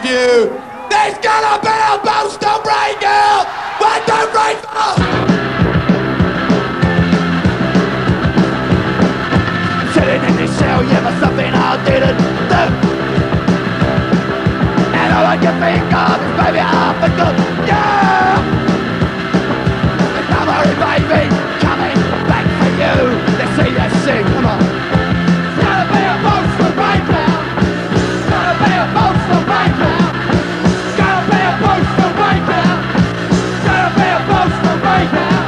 with you. There's gonna be a postal breakout when the rain falls. Sitting in this cell, yeah, for something I didn't do. And all I can think of is baby, I forgot, yeah. There's another baby coming back for you. Let's see you sing, come on. It's gonna be a postal breakout. It's gonna be a postal breakout. It's gonna be a postal breakout. It's gonna be a postal breakout.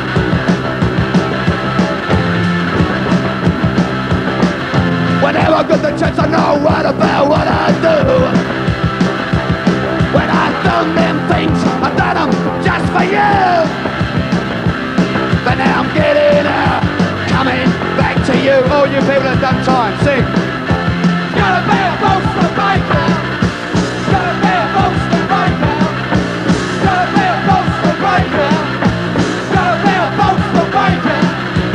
Whenever I get the chance, I know right about what I do. When I've done them things, I've done them just for you. But now I'm getting out, coming back to you. All you people that have done time, sing. It's gonna be a postal breakout. It's gonna be a postal breakout. It's gonna be a postal breakout. It's gonna be a postal breakout.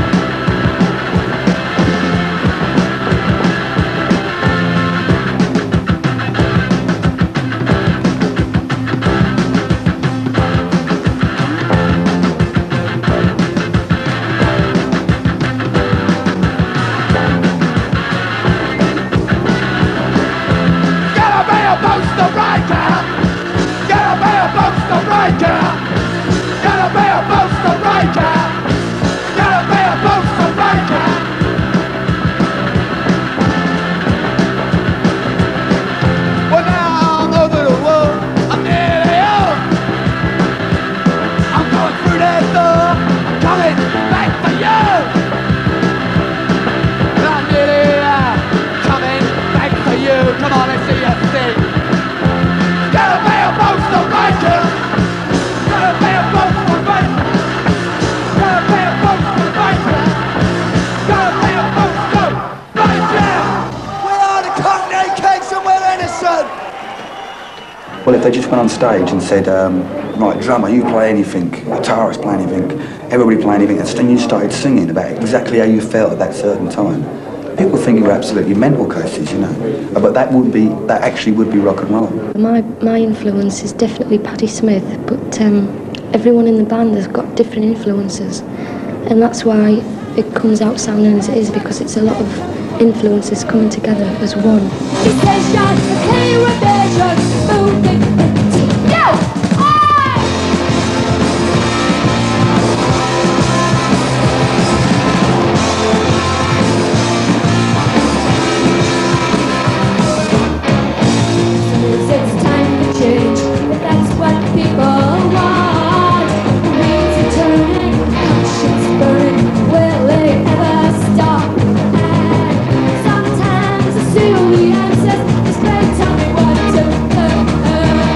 Postal breakout! Gonna be a postal breakout! Gonna be a postal breakout! Gonna be a postal breakout! Well now I'm over the wall, I'm nearly home. I'm going through that door, coming back for you. I'm nearly coming back for you. Come on, let's see you sing. Gotta be a postal breaker. Gotta be a postal breaker. Gotta be a postal breaker. Gotta be a postal breaker. We are the Cockney Kings and we're innocent. Well, if they just went on stage and said, right, drummer, you play anything, guitarist, play anything, everybody play anything, and then you started singing about exactly how you felt at that certain time, people think you're absolutely mental cases, you know. But that actually would be rock and roll. My influence is definitely Patti Smith, but everyone in the band has got different influences, and that's why it comes out sounding as it is, because it's a lot of influences coming together as one. Sometimes I see all the answers. It's great, tell me what to do.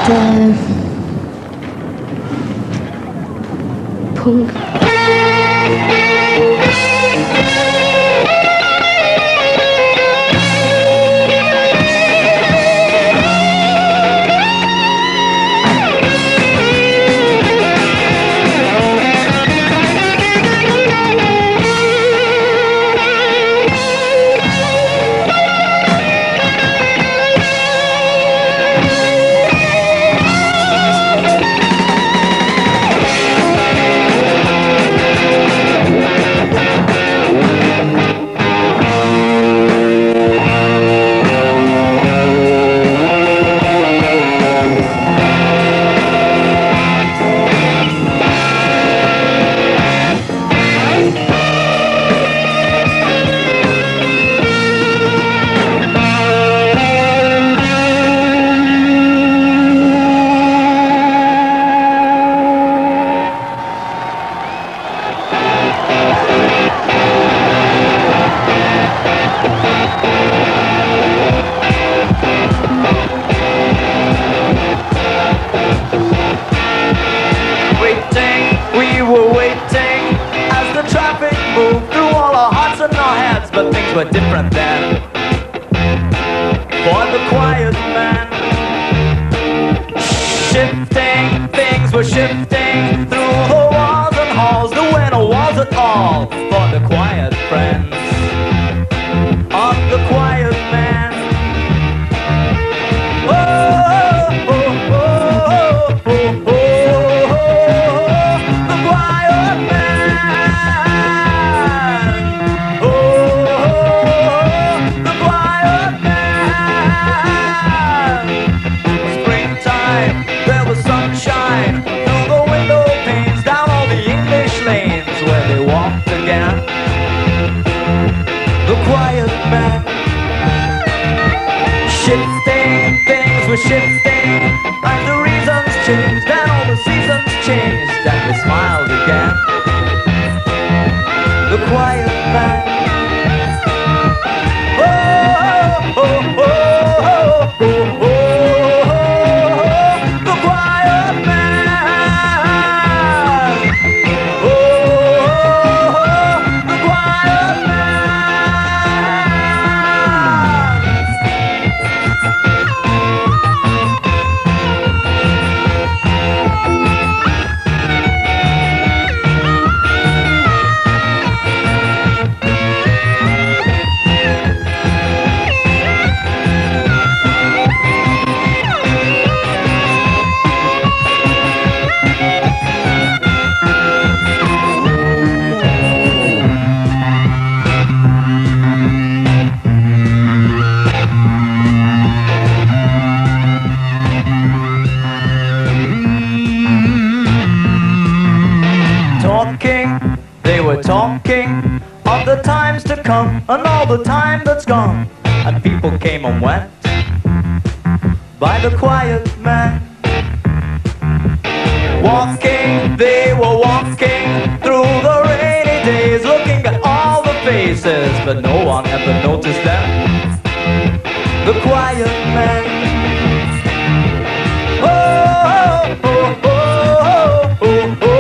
Punk. But things were different then. For the quiet man, shifting, things were shifting through the walls and halls. There were no walls at all for the quiet friends of the quiet man. Oh, oh, oh, oh, oh, oh, oh, the quiet man. Sunshine through the window panes, down all the English lanes where they walked again. The quiet man, shifting, things were shifting, and the reasons changed, and all the seasons changed, and they smiled again. The quiet man. Oh, oh, oh, oh, oh, oh. Talking of the times to come and all the time that's gone, and people came and went by the quiet man. Walking, they were walking through the rainy days, looking at all the faces, but no one ever noticed them. The quiet man. Oh, oh, oh, oh, oh, oh, oh.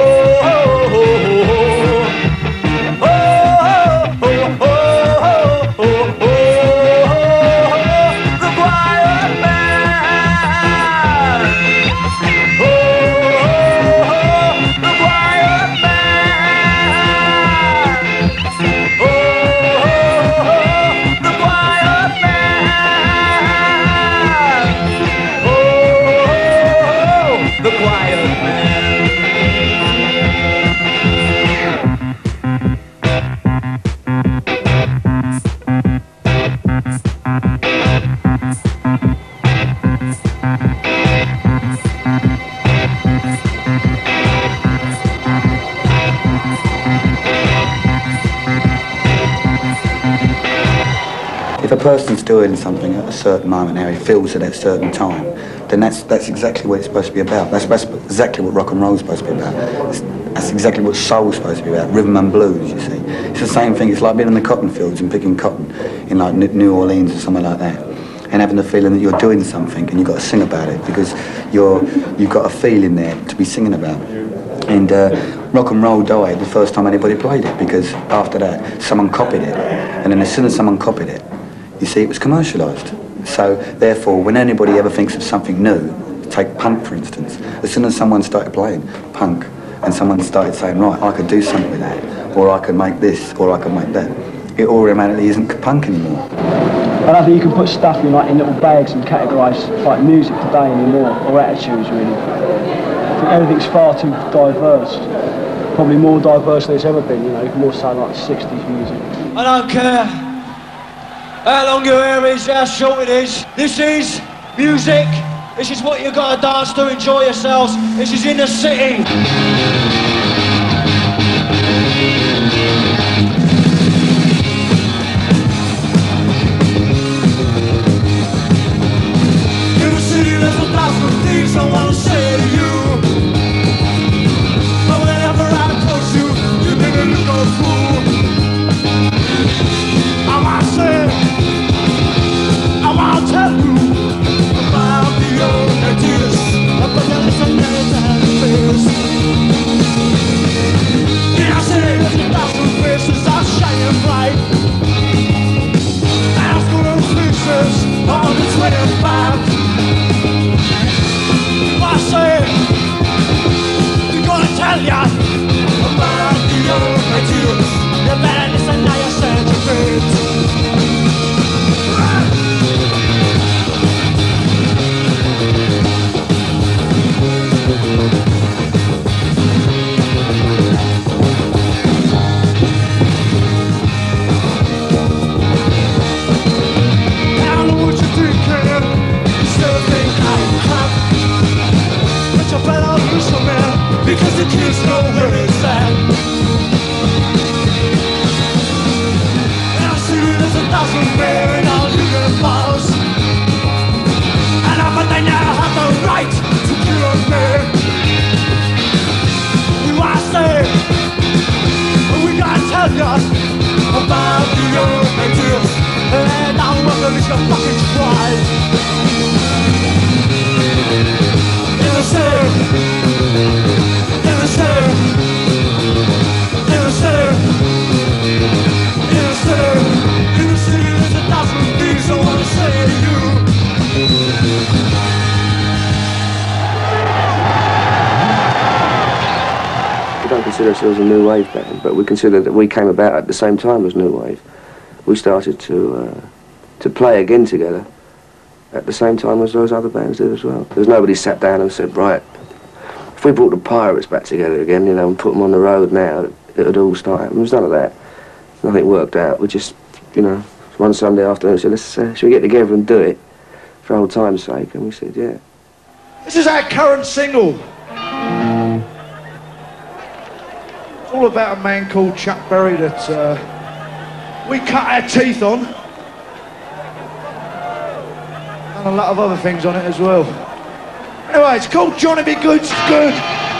If a person's doing something at a certain moment, how he feels at that certain time, then that's exactly what it's supposed to be about. That's exactly what rock and roll is supposed to be about. That's exactly what soul's supposed to be about, rhythm and blues, you see. It's the same thing, it's like being in the cotton fields and picking cotton in like New Orleans or somewhere like that. and having the feeling that you're doing something and you've got to sing about it because you've got a feeling there to be singing about. And rock and roll died the first time anybody played it because after that someone copied it, and then as soon as someone copied it, you see, it was commercialised. So therefore, when anybody ever thinks of something new, take punk for instance, as soon as someone started playing punk and someone started saying, right, I could do something with that, or I could make this, or I could make that, it automatically isn't punk anymore. I don't think you can put stuff in little bags and categorise like music today anymore, or attitudes really. I think everything's far too diverse. Probably more diverse than it's ever been, you know, you can more say like 60s music. I don't care how long your hair is, how short it is. This is music. This is what you gotta dance to, enjoy yourselves. This is in the city. I wanna say to you, but whenever I approach you, you make me look a fool. I wanna say, I wanna tell you about the old ideas, about the little names and fears. Yeah, I say there's 1,000 faces are shining bright. Ask for those faces on the 25. I say, we're gonna tell ya about the old ideas, the madness and now you're centuries. I know what you're thinking, you still think I'm crap. You better listen, man, because the kids know where it's at. And I see there's 1,000 men in all uniforms, and I bet they now have the right to kill me. You I say, we gotta tell ya about the old ideas, and I'm wondering if you fucking try. We don't consider ourselves a new wave band, but we consider that we came about at the same time as new wave. We started to play again together at the same time as those other bands did as well. There's nobody sat down and said, right, if we brought the Pirates back together again, you know, and put them on the road now, it would all start happening. There was none of that. Nothing worked out. We just, you know, one Sunday afternoon, we said, should we get together and do it for old time's sake? And we said, yeah. This is our current single. It's all about a man called Chuck Berry that we cut our teeth on. And a lot of other things on it as well. Anyway, it's called Johnny Be Good's Good.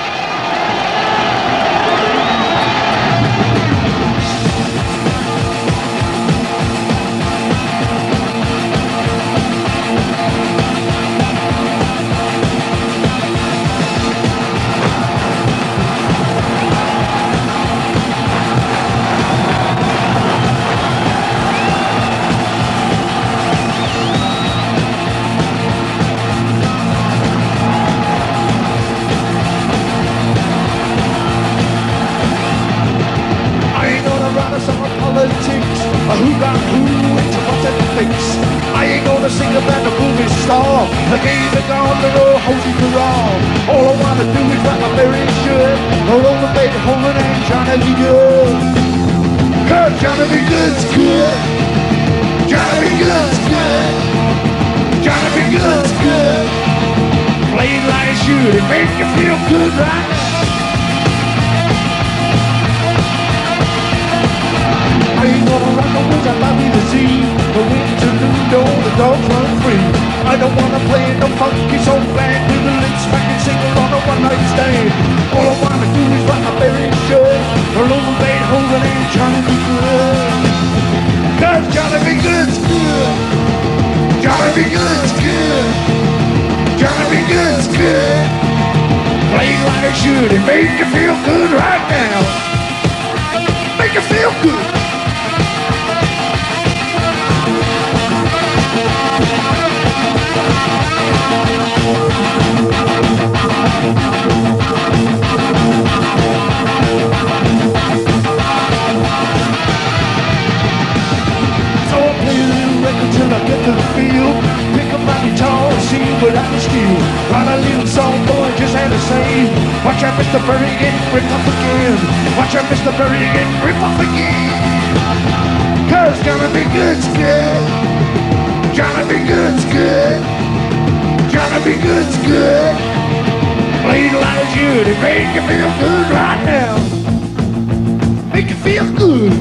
Who got who into what it thinks. I ain't gonna sing about the movie star, the game that gone the road holding the wrong. All I wanna do is write my very should. Roll over baby, holding and Johnny Be Good. Cause Johnny Be Good's good. Johnny Be Good's good. Johnny Be Good's good. Playing like should, it make you feel good right now. I ain't gonna rock the woods, I love you to see the winterlude, all the dogs run free. I don't wanna play no funky soul band with a lip smacking single on a one-night stand. All I wanna do is rock my berry shirt, roll over Beethoven and Johnny Be Good. Cause Johnny Be Good's good. Johnny Be be good, it's good. Gonna be good, it's good. Play like it should and make you feel good right now. Make you feel good. So I play a little record till I get to the field. Pick up my guitar and sing without the steel. Write a little song, boy, just had to say. Watch out, Mr. Berry get ripped up again. Watch out, Mr. Berry get ripped up again. Cause it's gonna be good, it's good. Gonna be good, it's good. Gonna be good, it's good. Play it like it's good, it make you feel good right now. Make you feel good.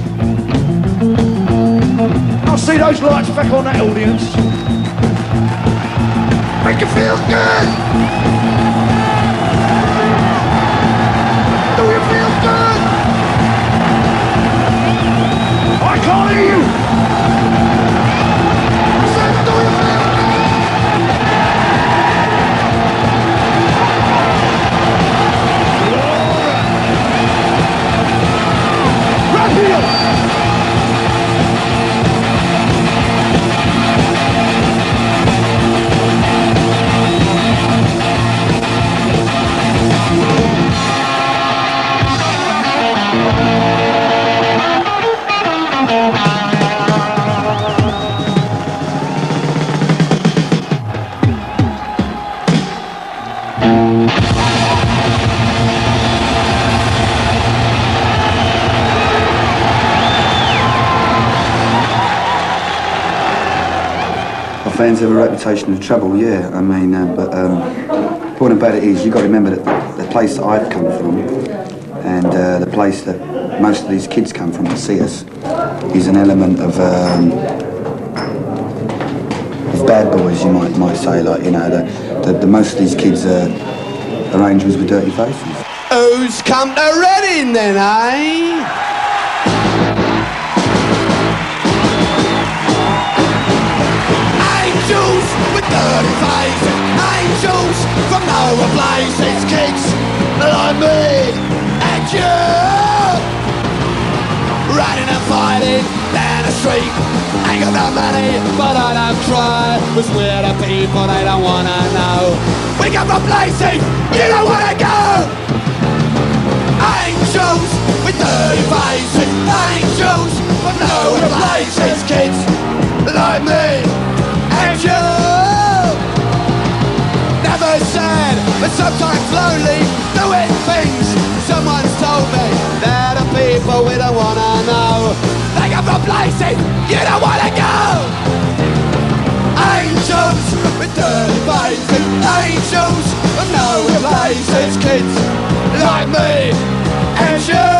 I'll see those lights back on that audience. Make you feel good. Do you feel good? I can't hear you. I said, do you feel good? Right here. Fans have a reputation of trouble, yeah. I mean, but the point about it is, you've got to remember that the place that I've come from and the place that most of these kids come from to see us is an element of bad boys, you might say. Like, you know, the most of these kids are angels with dirty faces. Who's come to Reading then, eh? Angels with dirty faces, angels from nowhere places, kids like me and you, running and fighting down the street. Ain't got no money, but I don't try, 'cause we're the people they don't wanna know. We come from places you don't wanna go. Angels with dirty faces, angels from nowhere places, kids like me and you. Never sad, but sometimes lonely, doing things someone's told me. They're the people we don't wanna know. They come from places you don't wanna go. Angels with dirty faces, angels from nowhere places, kids like me and you.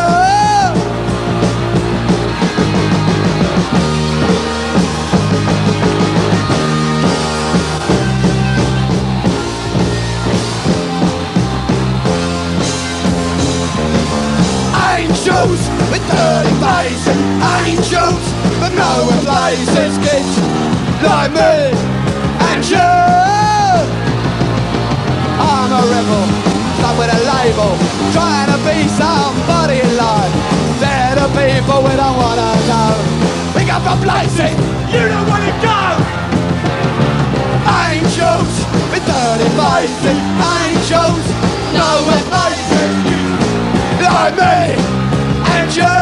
Angels with dirty faces, angels from nowhere places, kids like me and you. I'm a rebel, stuck with a label, trying to be somebody in life. They're the people we don't wanna know. We come from places you don't wanna go. Angels with dirty faces, angels nowhere places, like me and you.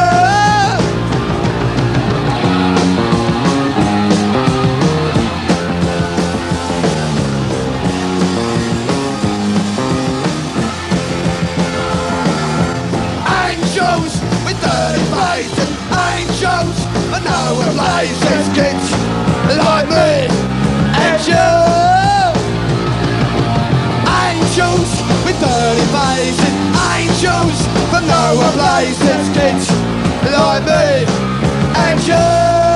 Angels with dirty faces, angels for nowhere places, kids like me and you. Angels with dirty faces, angels from nowhere places, kids like me and you.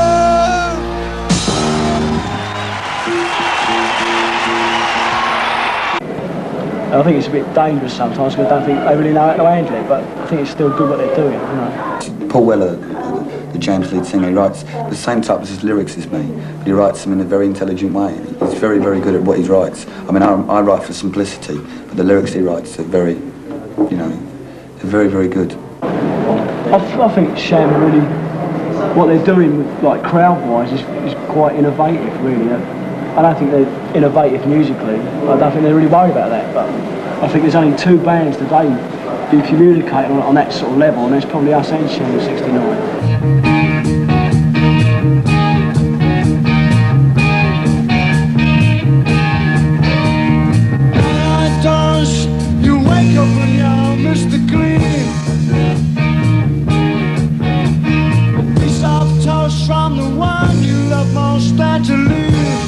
I think it's a bit dangerous sometimes because I don't think they really know how to handle it, but I think it's still good what they're doing, you know. Paul Weller, the James' lead singer. He writes the same type of his lyrics as me, but he writes them in a very intelligent way. He's very, very good at what he writes. I mean, I write for simplicity, but the lyrics he writes are very, you know, they're very, very good. I think Sham really, what they're doing with, like, crowd-wise is quite innovative, really. I don't think they're innovative musically. I don't think they're really worried about that, but I think there's only two bands today who communicate on that sort of level, and there's probably us and Sham in '69. From the one you love most and to leave.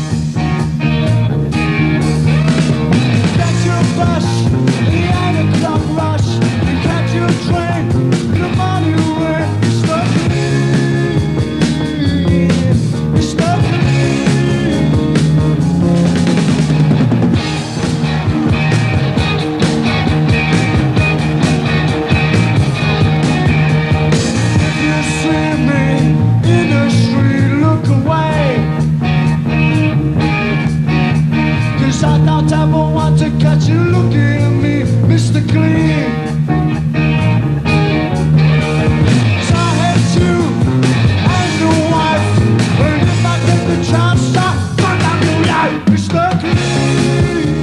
Catch your bus, the 8 o'clock rush. You catch your train, the money away. Stuck in, stuck if you see me in the street, look away, 'cause I don't ever want to catch you looking at me, Mr. Clean. 'Cause I hate you and your wife, but if I get the chance, I'll burn down your life, Mr. Clean,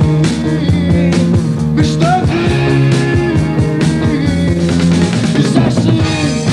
Mr. Clean. 'Cause I see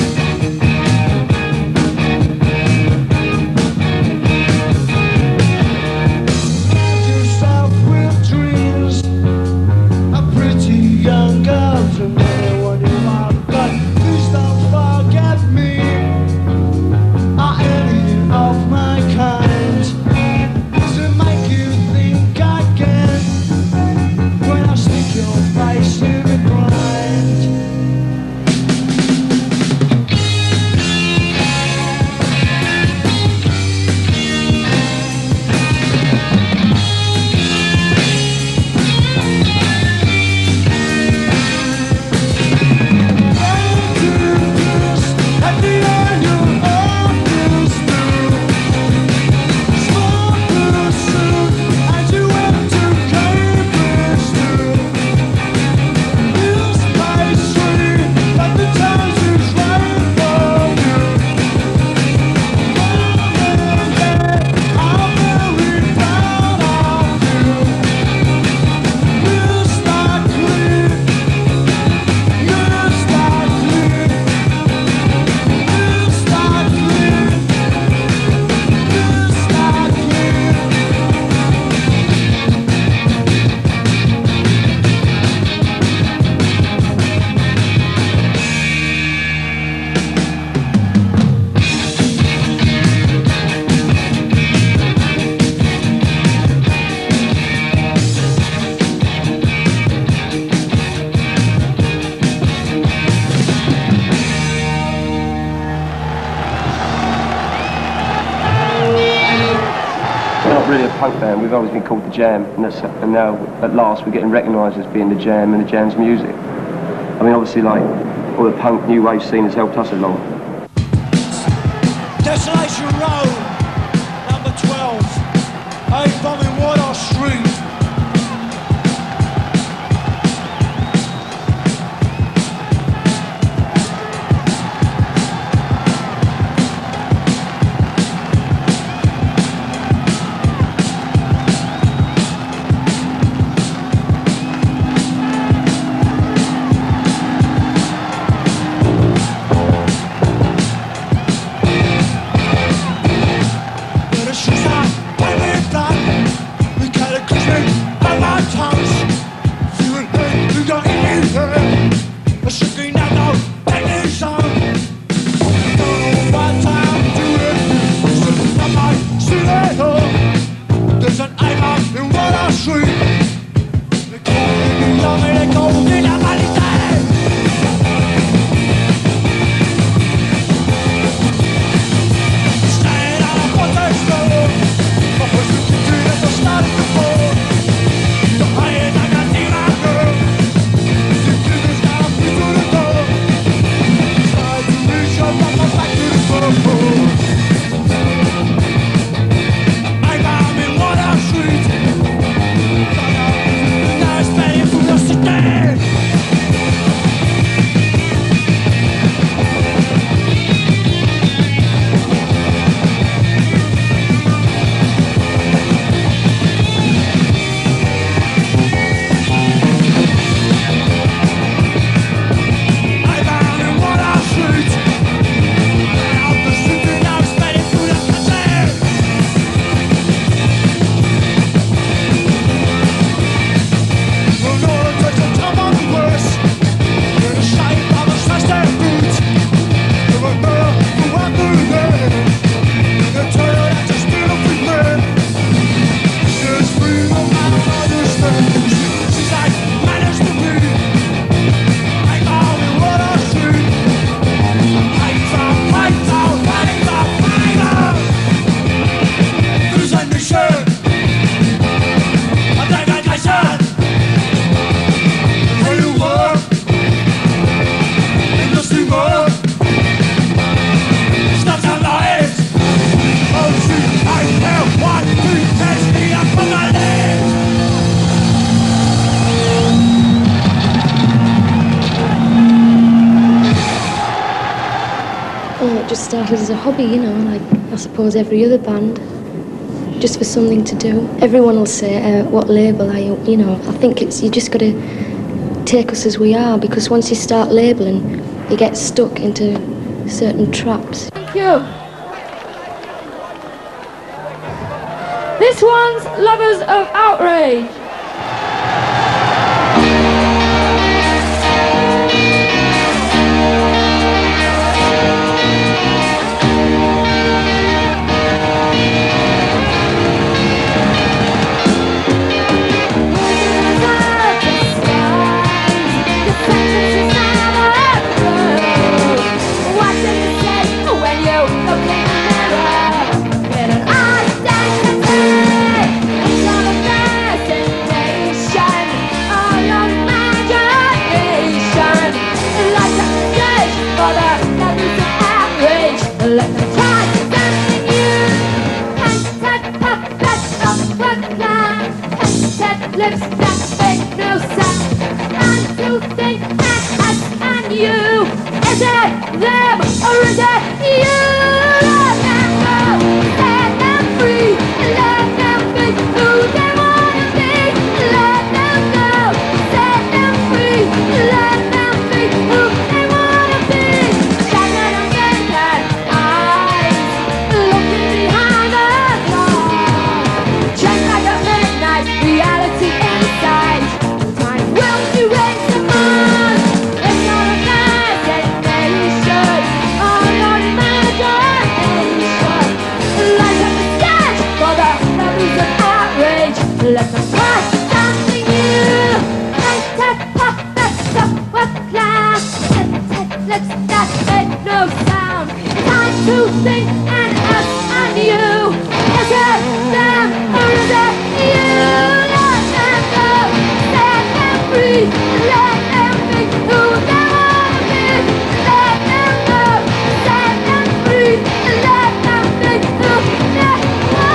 punk band. We've always been called the Jam, and now at last we're getting recognised as being the Jam and the Jam's music. I mean, obviously, like, all the punk new wave scene has helped us along. Desolation Road, number 12, 8 bombing Whitehall Street. She's not, we cut a just started as a hobby, you know, like I suppose every other band, just for something to do. Everyone will say, what label are you? You know, I think you just got to take us as we are, because once you start labelling, you get stuck into certain traps. Thank you. This one's Lovers of Outrage. Lips that make no sound, and to think that us and you, is it them or is it you? Let them go, set them free, let them be who they wanna be. Let them go, set them free, let them be who they wanna be. Shining on vacant eyes, looking behind the glass, just like a midnight reality. Let them pass something new. Pop, that's up with class. Lips that make no sound. Time to think and us and you. Is it them or is it you? Let them go, set them free. Let them be who they wanna be. Let them go, set them free. Let them be who they wanna be.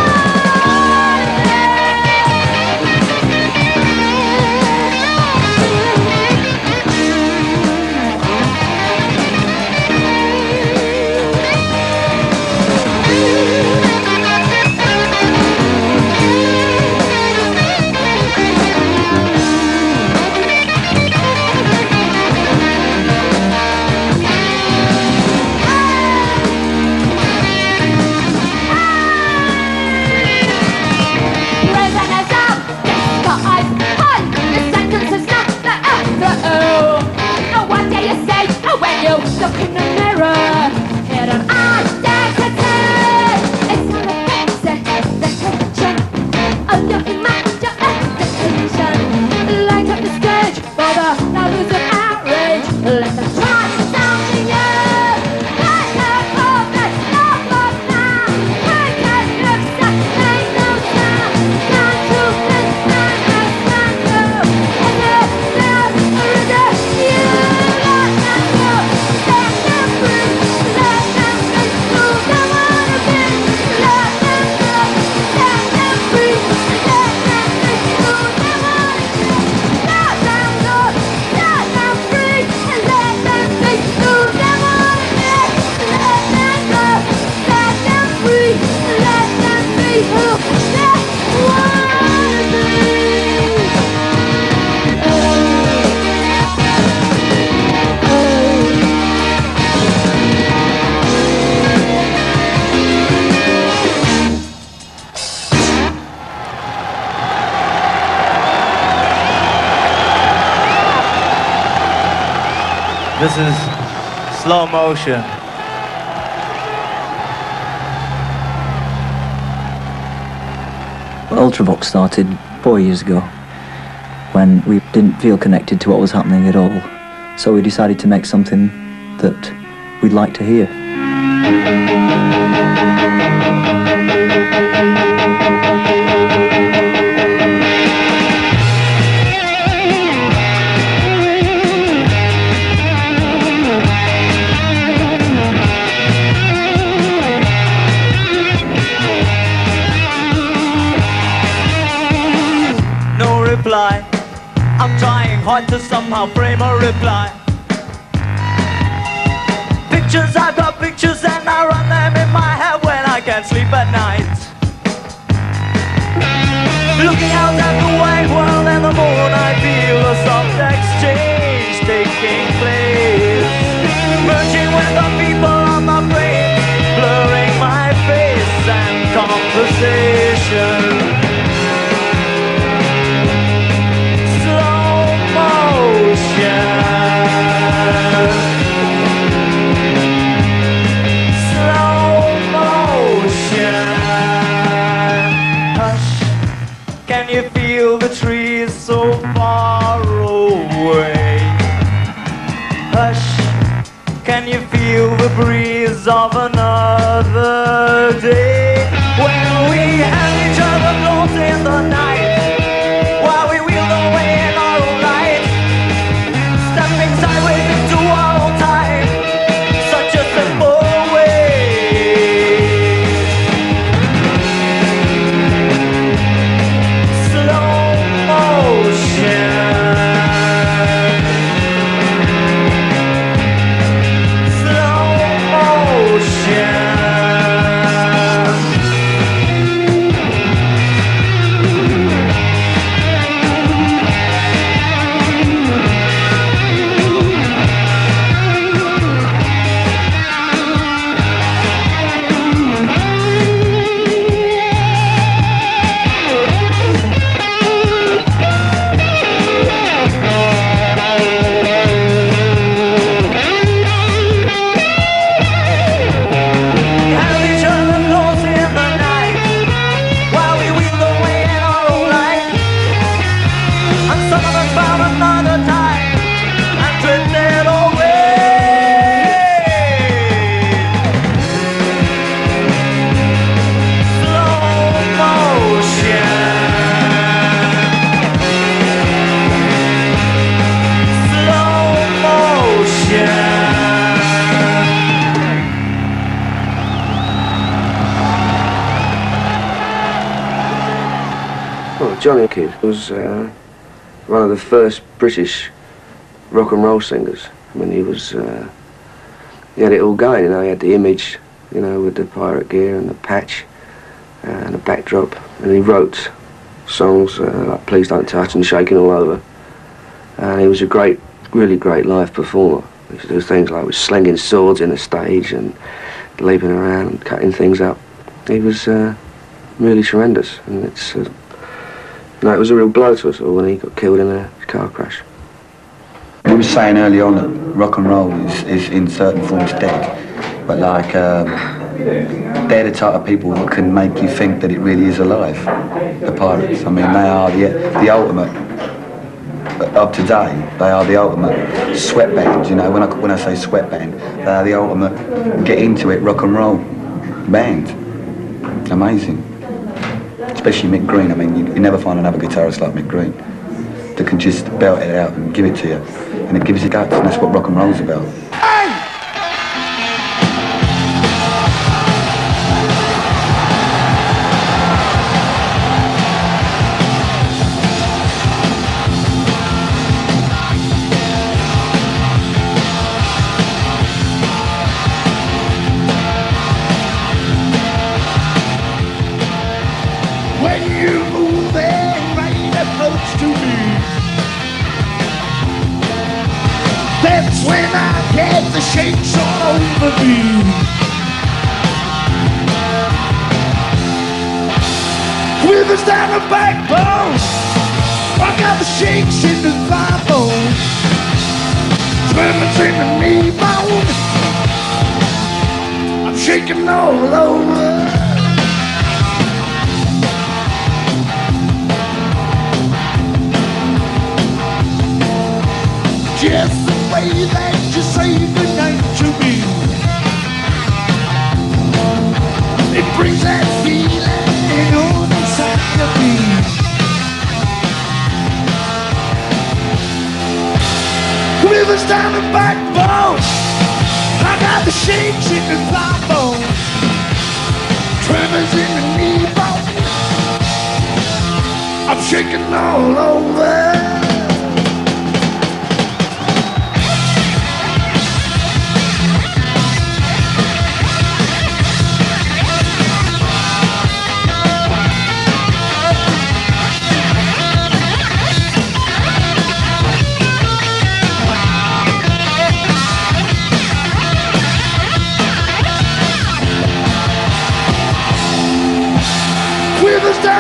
Look in the mirror, head on identity. It's all about section of your imagination. Light up the stage for the lovers of outrage. Let them try something new. Let them hope that's not lost now. Break that lips that make no sound. Time to think and us and you. Is it them or is it you? Let them go. Let them free, let them be who they wanna be. Let them go, set them free, let them be who they wanna be. Let them go, set them free, let them be who they wanna be. Let them go, set them free, let them be who they wanna be. This is Slow Motion. Ultravox started 4 years ago when we didn't feel connected to what was happening at all. So we decided to make something that we'd like to hear. Reply. I'm trying hard to somehow frame a reply. pictures, I've got pictures, and I run them in my head when I can't sleep at night. Looking out at the wide world and the moon, I feel a soft exchange taking place, merging with the people on my brain, blurring my face and conversation. Slow motion, slow motion. Hush, can you feel the trees so far away? Hush, can you feel the breeze of another day? When we held each other close in the night, while we wheeled away in our own light, stepping sideways into our own time, such a simple way. Slow motion, slow motion. Johnny Kidd was one of the first British rock and roll singers. I mean, he had it all going, you know. He had the image, you know, with the pirate gear and the patch and the backdrop, and he wrote songs like Please Don't Touch and Shaking All Over. And he was a great, really great live performer. He used to do things like with slinging swords in the stage and leaping around and cutting things up. He was really tremendous, and it's no, it was a real blow to us all when he got killed in a car crash. We were saying early on that rock and roll is in certain forms dead, but like they're the type of people that can make you think that it really is alive. The Pirates, I mean, they are the ultimate of today. They are the ultimate sweat band. You know, when I say sweat band, they are the ultimate get into it rock and roll band. Amazing. Especially Mick Green. I mean, you never find another guitarist like Mick Green that can just belt it out and give it to you, and it gives you guts, and that's what rock and roll's about. That's when I get the shakes all over me. Quivers down the backbone, I got the shakes in the thigh bone, tremors in the knee bone, I'm shaking all over. Just the way that you say goodnight to me, it brings that feeling on inside of me. Quivers down the backbone, I got the shakes in the thigh bone, tremors in the knee bone, I'm shaking all over.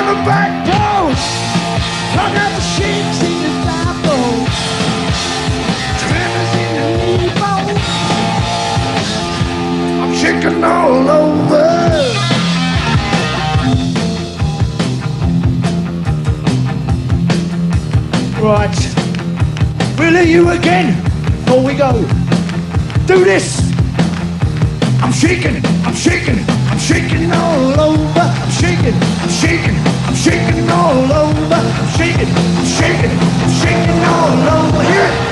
on the back porch. Hung out the sheets in the Bible. Tremors in the Nebo. I'm shaking all over. Right, we'll hear you again before we go. Do this. I'm shaking, I'm shaking, I'm shaking all over. I'm shaking, I'm shaking, I'm shaking all over. I'm shaking, I'm shaking, I'm shaking all over. Hear it.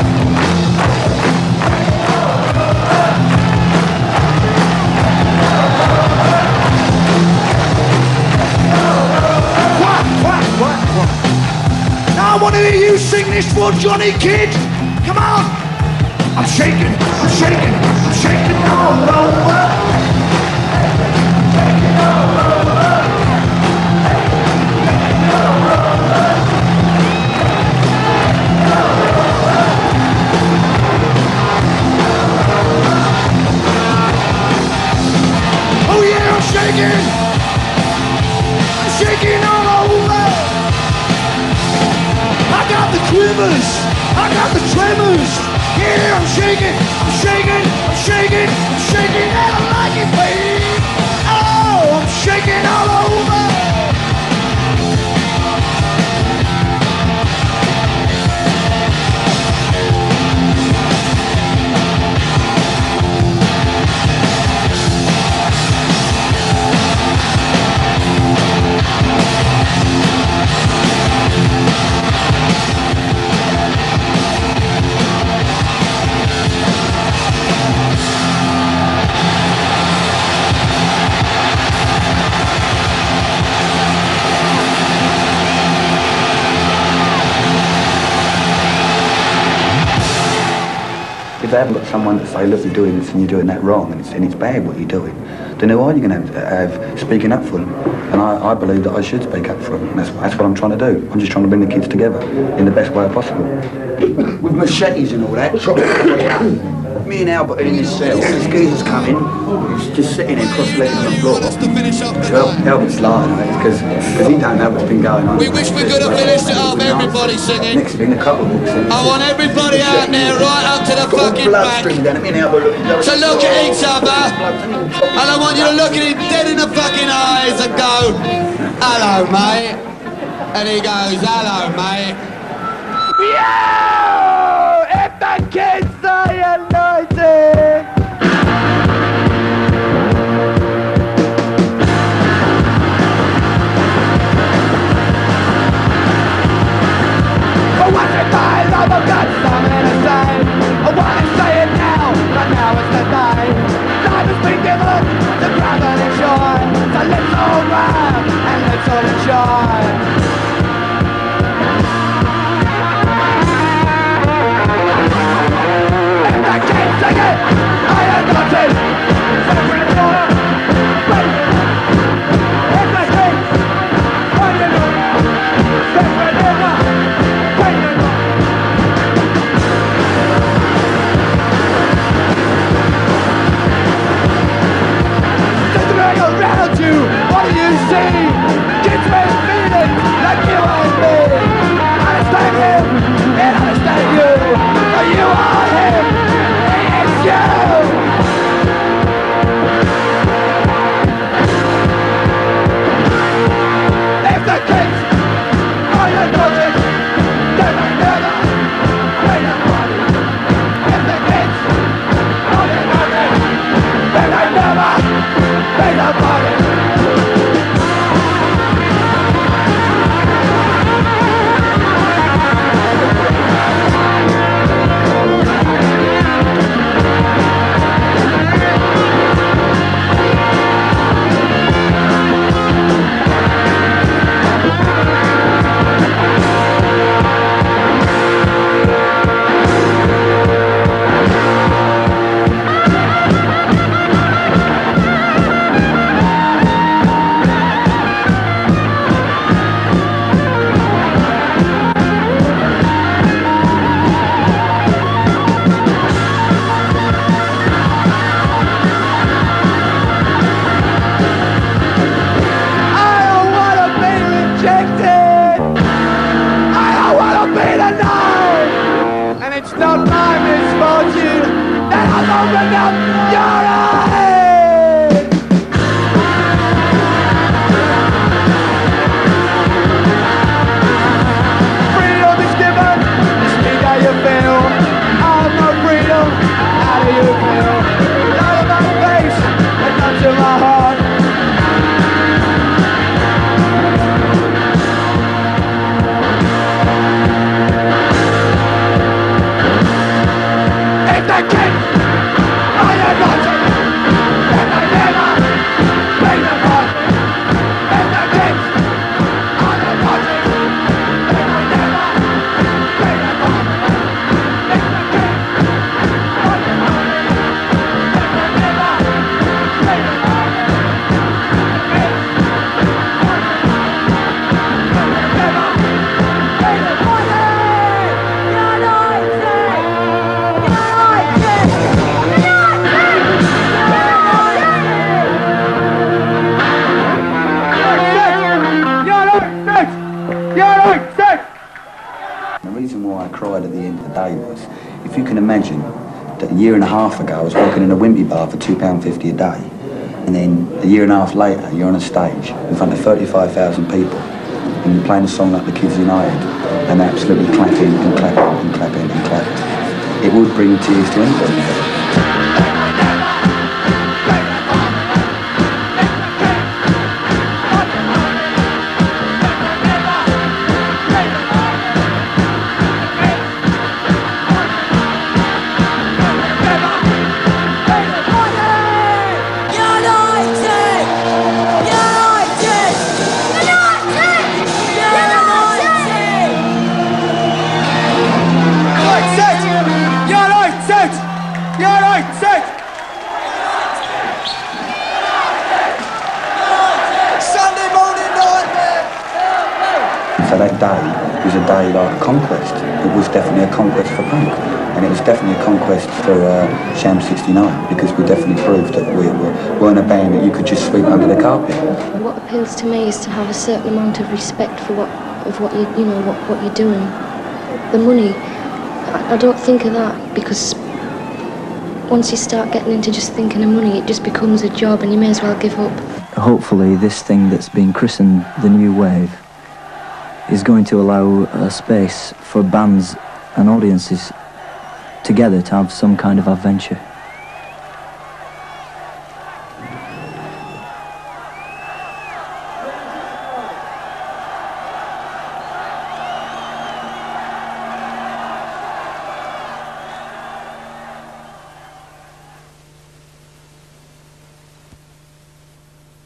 What? Now I want to hear you sing this for Johnny Kid. Come on. I'm shaking, I'm shaking, I'm shaking all over. Shaking all over. Oh yeah, I'm shaking. I'm shaking all over. I got the quivers. I got the tremors. Yeah, I'm shaking, I'm shaking, I'm shaking, I'm shaking, and I like it, baby. Oh, I'm shaking all over. If they haven't got someone to say, look, you're doing this and you're doing that wrong, and it's bad what you're doing, then who are you going to have speaking up for them? And I believe that I should speak up for them. And that's what I'm trying to do. I'm just trying to bring the kids together in the best way possible. With machetes and all that, me and Albert are in this cell, this geezer's coming, he's just sitting there cross-legged on the floor. Albert's lying, because he don't know what's been going on. We wish we could have finished it up, everybody singing. Next thing, the couple walks in. I want everybody out there right up to the fucking back to look at each other, and I want you to look at him dead in the fucking eyes and go, hello mate, and he goes, hello mate. Yo! If the kids are united! But what's it by love of God, something to say? I want to say it now, but now it's the day. Time has been given to grab and enjoy. So let's all ride and let's all enjoy. If you can imagine that a year and a half ago I was working in a wimpy bar for £2.50 a day, and then a year and a half later you're on a stage in front of 35,000 people and you're playing a song like The Kids United and they're absolutely clapping and clapping and clapping and clapping. It would bring tears to anybody. So that day was a day like a conquest. It was definitely a conquest for punk. And it was definitely a conquest for Sham 69, because we definitely proved that we weren't a band that you could just sweep under the carpet. What appeals to me is to have a certain amount of respect for what you're doing. The money, I don't think of that, because once you start getting into just thinking of money, it just becomes a job and you may as well give up. Hopefully this thing that's been christened the New Wave is going to allow a space for bands and audiences together to have some kind of adventure.